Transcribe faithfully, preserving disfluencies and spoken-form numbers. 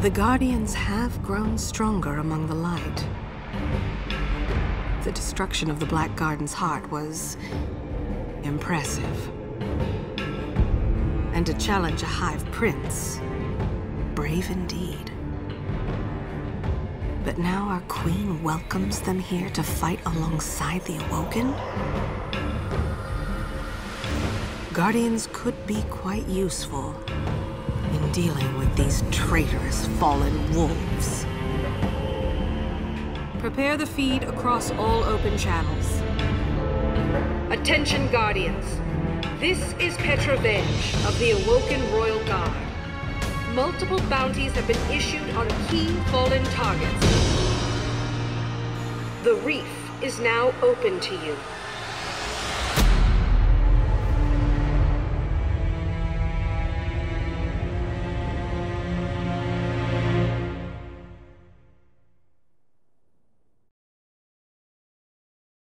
The Guardians have grown stronger among the light. The destruction of the Black Garden's heart was impressive. And to challenge a Hive Prince, brave indeed. But now our Queen welcomes them here to fight alongside the Awoken? Guardians could be quite useful in dealing with these traitorous fallen wolves. Prepare the feed across all open channels. Attention, Guardians. This is Petrovenge of the Awoken Royal Guard. Multiple bounties have been issued on key fallen targets. The Reef is now open to you.